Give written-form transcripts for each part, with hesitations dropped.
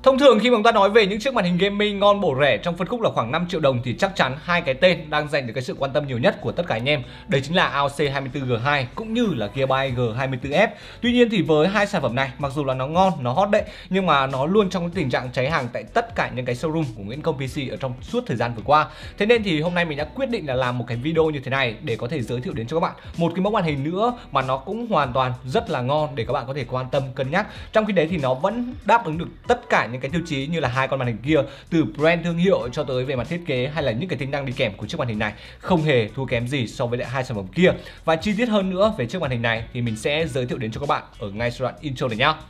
Thông thường khi mà chúng ta nói về những chiếc màn hình gaming ngon bổ rẻ trong phân khúc là khoảng 5 triệu đồng thì chắc chắn hai cái tên đang giành được cái sự quan tâm nhiều nhất của tất cả anh em. Đấy chính là AOC 24G2 cũng như là Gearbest G24F. Tuy nhiên thì với hai sản phẩm này, mặc dù là nó ngon, nó hot đấy, nhưng mà nó luôn trong cái tình trạng cháy hàng tại tất cả những cái showroom của Nguyễn Công PC ở trong suốt thời gian vừa qua. Thế nên thì hôm nay mình đã quyết định là làm một cái video như thế này để có thể giới thiệu đến cho các bạn một cái mẫu màn hình nữa mà nó cũng hoàn toàn rất là ngon để các bạn có thể quan tâm cân nhắc. Trong khi đấy thì nó vẫn đáp ứng được tất cả những cái tiêu chí như là hai con màn hình kia, từ brand thương hiệu cho tới về mặt thiết kế hay là những cái tính năng đi kèm của chiếc màn hình này không hề thua kém gì so với lại hai sản phẩm kia. Và chi tiết hơn nữa về chiếc màn hình này thì mình sẽ giới thiệu đến cho các bạn ở ngay sau đoạn intro này nhá.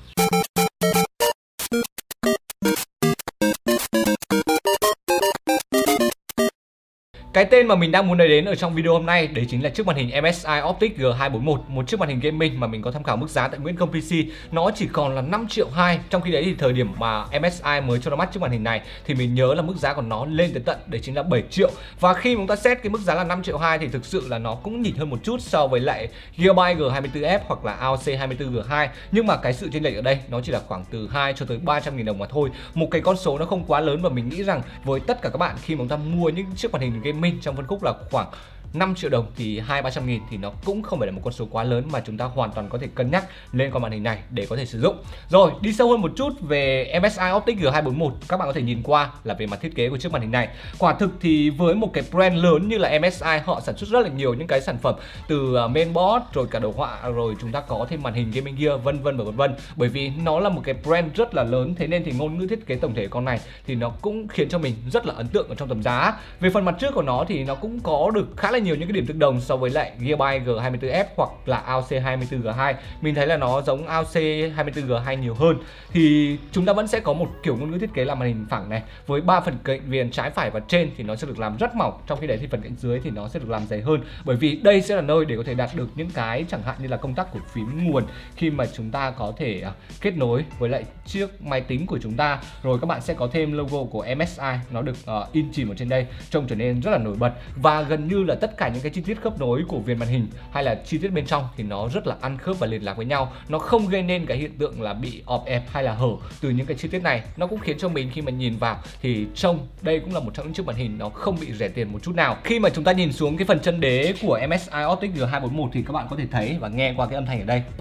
Cái tên mà mình đang muốn nói đến ở trong video hôm nay đấy chính là chiếc màn hình MSI Optix G241, một chiếc màn hình gaming mà mình có tham khảo mức giá tại Nguyễn Công PC, nó chỉ còn là 5 triệu 2. Trong khi đấy thì thời điểm mà MSI mới cho ra mắt chiếc màn hình này thì mình nhớ là mức giá của nó lên tới tận đấy chính là 7 triệu. Và khi mà chúng ta xét cái mức giá là 5 triệu 2 thì thực sự là nó cũng nhỉnh hơn một chút so với lại Gearbest G24F hoặc là AOC 24G2. Nhưng mà cái sự chênh lệch ở đây nó chỉ là khoảng từ 2 cho tới 300.000 đồng mà thôi. Một cái con số nó không quá lớn và mình nghĩ rằng với tất cả các bạn khi mà chúng ta mua những chiếc màn hình gaming trong phân khúc là khoảng 5 triệu đồng thì 200-300 nghìn thì nó cũng không phải là một con số quá lớn mà chúng ta hoàn toàn có thể cân nhắc lên con màn hình này để có thể sử dụng. Rồi, đi sâu hơn một chút về MSI Optix G241, các bạn có thể nhìn qua là về mặt thiết kế của chiếc màn hình này. Quả thực thì với một cái brand lớn như là MSI, họ sản xuất rất là nhiều những cái sản phẩm từ mainboard rồi cả đồ họa, rồi chúng ta có thêm màn hình gaming gear vân vân và vân vân. Bởi vì nó là một cái brand rất là lớn, thế nên thì ngôn ngữ thiết kế tổng thể con này thì nó cũng khiến cho mình rất là ấn tượng ở trong tầm giá. Về phần mặt trước của nó thì nó cũng có được khá là nhiều những cái điểm tương đồng so với lại Gearbest G24F hoặc là AOC 24G2. Mình thấy là nó giống AOC 24G2 nhiều hơn. Thì chúng ta vẫn sẽ có một kiểu ngôn ngữ thiết kế là màn hình phẳng này, với 3 phần cạnh viền trái phải và trên thì nó sẽ được làm rất mỏng, trong khi đấy thì phần cạnh dưới thì nó sẽ được làm dày hơn. Bởi vì đây sẽ là nơi để có thể đạt được những cái chẳng hạn như là công tắc của phím nguồn khi mà chúng ta có thể kết nối với lại chiếc máy tính của chúng ta. Rồi các bạn sẽ có thêm logo của MSI, nó được in chìm ở trên đây, trông trở nên rất là nổi bật. Và gần như là tất cả những cái chi tiết khớp nối của viền màn hình hay là chi tiết bên trong thì nó rất là ăn khớp và liền lạc với nhau. Nó không gây nên cái hiện tượng là bị ọp ẹp hay là hở từ những cái chi tiết này. Nó cũng khiến cho mình khi mà nhìn vào thì trông đây cũng là một trong những chiếc màn hình nó không bị rẻ tiền một chút nào. Khi mà chúng ta nhìn xuống cái phần chân đế của MSI Optix G241 thì các bạn có thể thấy và nghe qua cái âm thanh ở đây,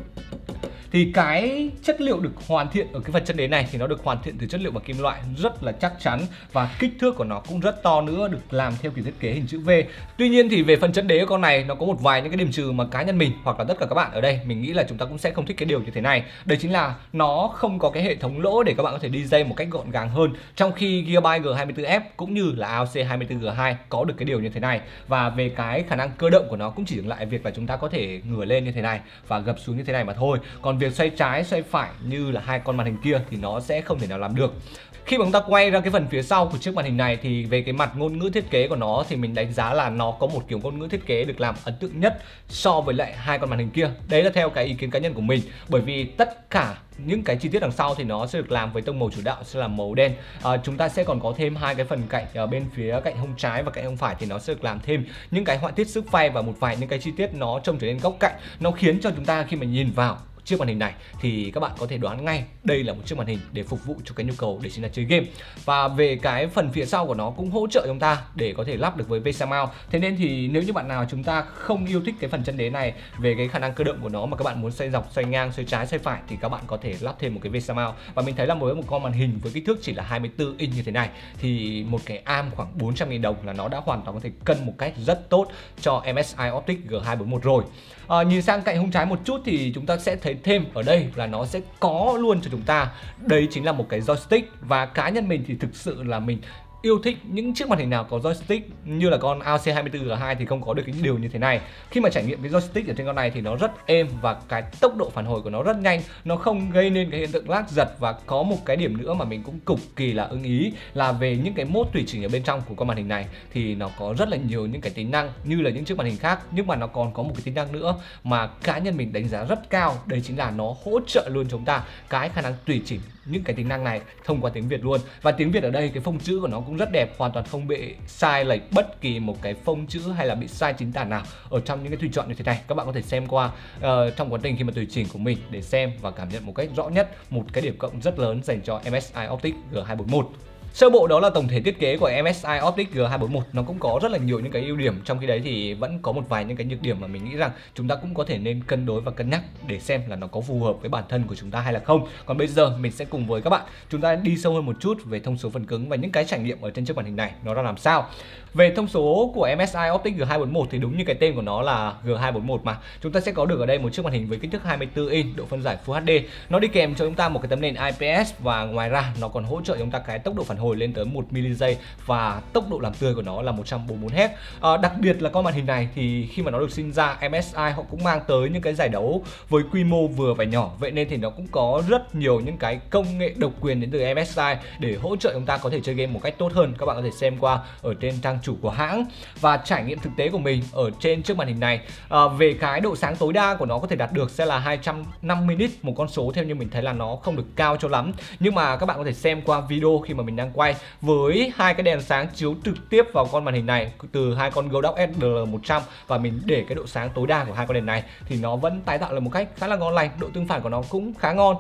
thì cái chất liệu được hoàn thiện ở cái phần chân đế này thì nó được hoàn thiện từ chất liệu bằng kim loại rất là chắc chắn, và kích thước của nó cũng rất to nữa, được làm theo kiểu thiết kế hình chữ V. Tuy nhiên thì về phần chân đế của con này nó có một vài những cái điểm trừ mà cá nhân mình hoặc là tất cả các bạn ở đây mình nghĩ là chúng ta cũng sẽ không thích cái điều như thế này. Đấy chính là nó không có cái hệ thống lỗ để các bạn có thể đi dây một cách gọn gàng hơn, trong khi Gearbest G24F cũng như là AOC 24G2 có được cái điều như thế này. Và về cái khả năng cơ động của nó cũng chỉ dừng lại việc là chúng ta có thể ngửa lên như thế này và gập xuống như thế này mà thôi. Còn việc xoay trái xoay phải như là hai con màn hình kia thì nó sẽ không thể nào làm được. Khi mà chúng ta quay ra cái phần phía sau của chiếc màn hình này thì về cái mặt ngôn ngữ thiết kế của nó thì mình đánh giá là nó có một kiểu ngôn ngữ thiết kế được làm ấn tượng nhất so với lại hai con màn hình kia. Đấy là theo cái ý kiến cá nhân của mình, bởi vì tất cả những cái chi tiết đằng sau thì nó sẽ được làm với tông màu chủ đạo sẽ là màu đen. Chúng ta sẽ còn có thêm hai cái phần cạnh bên phía cạnh hông trái và cạnh hông phải thì nó sẽ được làm thêm những cái họa tiết sức phay và một vài những cái chi tiết nó trông trở nên góc cạnh. Nó khiến cho chúng ta khi mà nhìn vào chiếc màn hình này thì các bạn có thể đoán ngay đây là một chiếc màn hình để phục vụ cho cái nhu cầu để chính là chơi game. Và về cái phần phía sau của nó cũng hỗ trợ chúng ta để có thể lắp được với VESA mount. Thế nên thì nếu như bạn nào chúng ta không yêu thích cái phần chân đế này về cái khả năng cơ động của nó mà các bạn muốn xoay dọc, xoay ngang, xoay trái, xoay phải thì các bạn có thể lắp thêm một cái VESA mount. Và mình thấy là với một con màn hình với kích thước chỉ là 24 inch như thế này thì một cái AM khoảng 400.000 đồng là nó đã hoàn toàn có thể cân một cách rất tốt cho MSI Optix G241 rồi. Nhìn sang cạnh hông trái một chút thì chúng ta sẽ thấy thêm ở đây là nó sẽ có luôn cho chúng ta, đấy chính là một cái joystick. Và cá nhân mình thì thực sự là mình yêu thích những chiếc màn hình nào có joystick, như là con AOC 24G2 thì không có được cái điều như thế này. Khi mà trải nghiệm cái joystick ở trên con này thì nó rất êm và cái tốc độ phản hồi của nó rất nhanh, nó không gây nên cái hiện tượng lag giật. Và có một cái điểm nữa mà mình cũng cực kỳ là ưng ý là về những cái mode tùy chỉnh ở bên trong của con màn hình này thì nó có rất là nhiều những cái tính năng như là những chiếc màn hình khác, nhưng mà nó còn có một cái tính năng nữa mà cá nhân mình đánh giá rất cao, đấy chính là nó hỗ trợ luôn chúng ta cái khả năng tùy chỉnh những cái tính năng này thông qua tiếng Việt luôn. Và tiếng Việt ở đây cái phông chữ của nó cũng rất đẹp, hoàn toàn không bị sai lệch bất kỳ một cái phông chữ hay là bị sai chính tả nào ở trong những cái tùy chọn như thế này. Các bạn có thể xem qua trong quá trình khi mà tùy chỉnh của mình để xem và cảm nhận một cách rõ nhất một cái điểm cộng rất lớn dành cho MSI Optic G241. Sơ bộ đó là tổng thể thiết kế của MSI Optic G241. Nó cũng có rất là nhiều những cái ưu điểm, trong khi đấy thì vẫn có một vài những cái nhược điểm mà mình nghĩ rằng chúng ta cũng có thể nên cân đối và cân nhắc để xem là nó có phù hợp với bản thân của chúng ta hay là không. Còn bây giờ mình sẽ cùng với các bạn chúng ta đi sâu hơn một chút về thông số phần cứng và những cái trải nghiệm ở trên chiếc màn hình này nó ra làm sao. Về thông số của MSI Optic G241 thì đúng như cái tên của nó là G241 mà. Chúng ta sẽ có được ở đây một chiếc màn hình với kích thước 24 inch, độ phân giải Full HD. Nó đi kèm cho chúng ta một cái tấm nền IPS và ngoài ra nó còn hỗ trợ chúng ta cái tốc độ phản hồi lên tới 1 ms và tốc độ làm tươi của nó là 144 Hz. Đặc biệt là con màn hình này thì khi mà nó được sinh ra, MSI họ cũng mang tới những cái giải đấu với quy mô vừa và nhỏ. Vậy nên thì nó cũng có rất nhiều những cái công nghệ độc quyền đến từ MSI để hỗ trợ chúng ta có thể chơi game một cách tốt hơn. Các bạn có thể xem qua ở trên trang chủ của hãng và trải nghiệm thực tế của mình ở trên chiếc màn hình này. Về cái độ sáng tối đa của nó có thể đạt được sẽ là 250 nits, một con số theo như mình thấy là nó không được cao cho lắm. Nhưng mà các bạn có thể xem qua video khi mà mình đang quay với hai cái đèn sáng chiếu trực tiếp vào con màn hình này từ hai con Godox SDL100 và mình để cái độ sáng tối đa của hai con đèn này thì nó vẫn tái tạo lại một cách khá là ngon lành, độ tương phản của nó cũng khá ngon.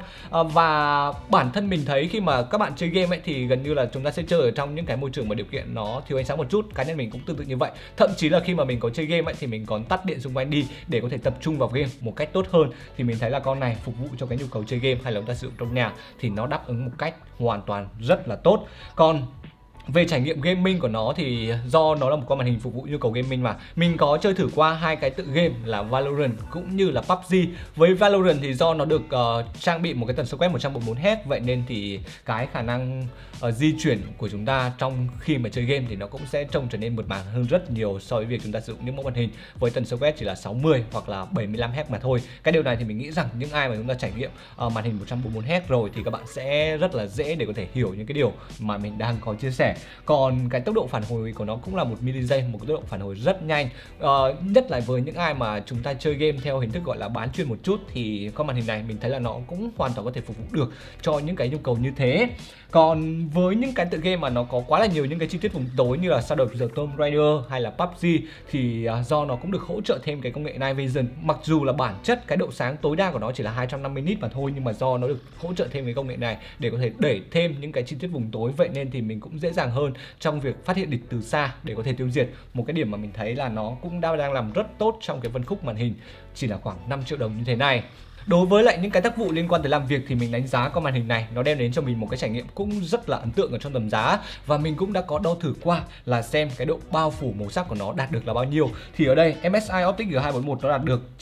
Và bản thân mình thấy khi mà các bạn chơi game ấy thì gần như là chúng ta sẽ chơi ở trong những cái môi trường mà điều kiện nó thiếu ánh sáng một chút. Cá nhân mình cũng tương tự như vậy. Thậm chí là khi mà mình có chơi game ấy thì mình còn tắt điện xung quanh đi để có thể tập trung vào game một cách tốt hơn. Thì mình thấy là con này phục vụ cho cái nhu cầu chơi game hay là chúng ta sử dụng trong nhà thì nó đáp ứng một cách hoàn toàn rất là tốt. Còn về trải nghiệm gaming của nó thì do nó là một con màn hình phục vụ nhu cầu gaming mà mình có chơi thử qua hai cái tựa game là Valorant cũng như là PUBG. Với Valorant thì do nó được trang bị một cái tần số quét 144 Hz, vậy nên thì cái khả năng di chuyển của chúng ta trong khi mà chơi game thì nó cũng sẽ trông trở nên mượt mà hơn rất nhiều so với việc chúng ta sử dụng những mẫu màn hình với tần số quét chỉ là 60 hoặc là 75 Hz mà thôi. Cái điều này thì mình nghĩ rằng những ai mà chúng ta trải nghiệm màn hình 144 Hz rồi thì các bạn sẽ rất là dễ để có thể hiểu những cái điều mà mình đang có chia sẻ. Còn cái tốc độ phản hồi của nó cũng là 1 ms, một cái tốc độ phản hồi rất nhanh. Nhất là với những ai mà chúng ta chơi game theo hình thức gọi là bán chuyên một chút thì con màn hình này mình thấy là nó cũng hoàn toàn có thể phục vụ được cho những cái nhu cầu như thế. Còn với những cái tựa game mà nó có quá là nhiều những cái chi tiết vùng tối như là Shadow of the Tomb Raider hay là PUBG thì do nó cũng được hỗ trợ thêm cái công nghệ Night Vision. Mặc dù là bản chất cái độ sáng tối đa của nó chỉ là 250 nits mà thôi, nhưng mà do nó được hỗ trợ thêm cái công nghệ này để có thể đẩy thêm những cái chi tiết vùng tối, vậy nên thì mình cũng dễ dàng hơn trong việc phát hiện địch từ xa để có thể tiêu diệt. Một cái điểm mà mình thấy là nó cũng đang làm rất tốt trong cái phân khúc màn hình chỉ là khoảng 5 triệu đồng như thế này. Đối với lại những cái tác vụ liên quan tới làm việc thì mình đánh giá con màn hình này nó đem đến cho mình một cái trải nghiệm cũng rất là ấn tượng ở trong tầm giá. Và mình cũng đã có đo thử qua là xem cái độ bao phủ màu sắc của nó đạt được là bao nhiêu. Thì ở đây MSI Optic G241 nó đạt được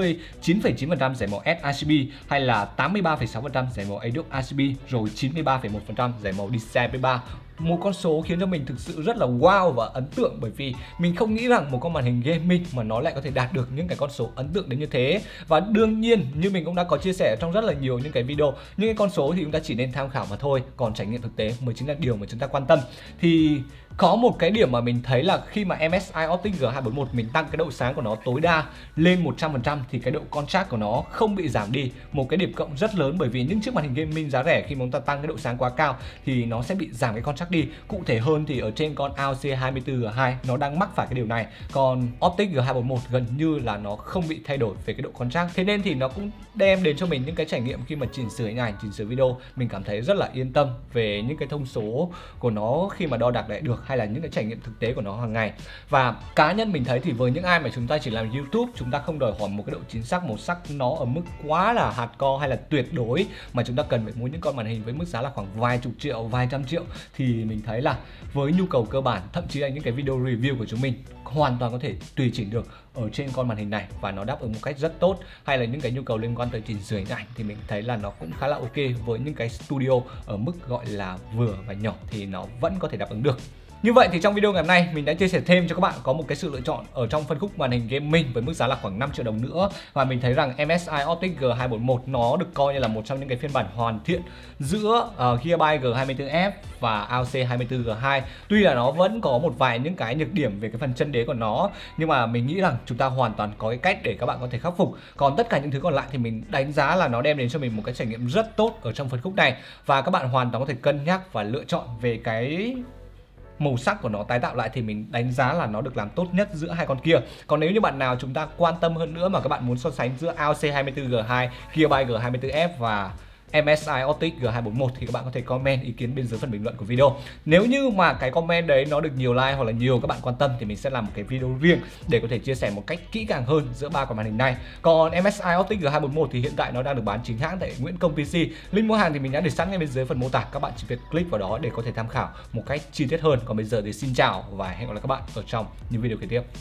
99,9% giải màu sRGB hay là 83,6% giải màu ADOS RGB rồi 93,1% giải màu DCI-P3. Một con số khiến cho mình thực sự rất là wow và ấn tượng, bởi vì mình không nghĩ rằng một con màn hình gaming mà nó lại có thể đạt được những cái con số ấn tượng đến như thế. Và đương nhiên như mình cũng đã có chia sẻ trong rất là nhiều những cái video, những cái con số thì chúng ta chỉ nên tham khảo mà thôi, còn trải nghiệm thực tế mới chính là điều mà chúng ta quan tâm. Thì có một cái điểm mà mình thấy là khi mà MSI Optic G241 mình tăng cái độ sáng của nó tối đa lên 100% thì cái độ contrast của nó không bị giảm đi. Một cái điểm cộng rất lớn, bởi vì những chiếc màn hình gaming giá rẻ khi mà chúng ta tăng cái độ sáng quá cao thì nó sẽ bị giảm cái contrast đi. Cụ thể hơn thì ở trên con AOC 24G2 nó đang mắc phải cái điều này. Còn Optic G241 gần như là nó không bị thay đổi về cái độ contrast. Thế nên thì nó cũng đem đến cho mình những cái trải nghiệm khi mà chỉnh sửa hình ảnh, chỉnh sửa video, mình cảm thấy rất là yên tâm về những cái thông số của nó khi mà đo đạc lại được, hay là những cái trải nghiệm thực tế của nó hàng ngày. Và cá nhân mình thấy thì với những ai mà chúng ta chỉ làm YouTube, chúng ta không đòi hỏi một cái độ chính xác màu sắc nó ở mức quá là hardcore hay là tuyệt đối, mà chúng ta cần phải mua những con màn hình với mức giá là khoảng vài chục triệu, vài trăm triệu, thì mình thấy là với nhu cầu cơ bản, thậm chí là những cái video review của chúng mình hoàn toàn có thể tùy chỉnh được ở trên con màn hình này và nó đáp ứng một cách rất tốt. Hay là những cái nhu cầu liên quan tới chỉnh sửa hình ảnh thì mình thấy là nó cũng khá là ok, với những cái studio ở mức gọi là vừa và nhỏ thì nó vẫn có thể đáp ứng được. Như vậy thì trong video ngày hôm nay mình đã chia sẻ thêm cho các bạn có một cái sự lựa chọn ở trong phân khúc màn hình gaming với mức giá là khoảng 5 triệu đồng nữa. Và mình thấy rằng MSI Optic G241 nó được coi như là một trong những cái phiên bản hoàn thiện giữa Gigabyte G24F và AOC 24G2. Tuy là nó vẫn có một vài những cái nhược điểm về cái phần chân đế của nó, nhưng mà mình nghĩ rằng chúng ta hoàn toàn có cái cách để các bạn có thể khắc phục. Còn tất cả những thứ còn lại thì mình đánh giá là nó đem đến cho mình một cái trải nghiệm rất tốt ở trong phân khúc này. Và các bạn hoàn toàn có thể cân nhắc và lựa chọn về cái màu sắc của nó tái tạo lại thì mình đánh giá là nó được làm tốt nhất giữa hai con kia. Còn nếu như bạn nào chúng ta quan tâm hơn nữa mà các bạn muốn so sánh giữa AOC 24G2, Gigabyte G24F và MSI Optic G241 thì các bạn có thể comment ý kiến bên dưới phần bình luận của video. Nếu như mà cái comment đấy nó được nhiều like hoặc là nhiều các bạn quan tâm thì mình sẽ làm một cái video riêng để có thể chia sẻ một cách kỹ càng hơn giữa ba con màn hình này. Còn MSI Optic G241 thì hiện tại nó đang được bán chính hãng tại Nguyễn Công PC. Link mua hàng thì mình đã để sẵn ngay bên dưới phần mô tả, các bạn chỉ việc click vào đó để có thể tham khảo một cách chi tiết hơn. Còn bây giờ thì xin chào và hẹn gặp lại các bạn ở trong những video kế tiếp.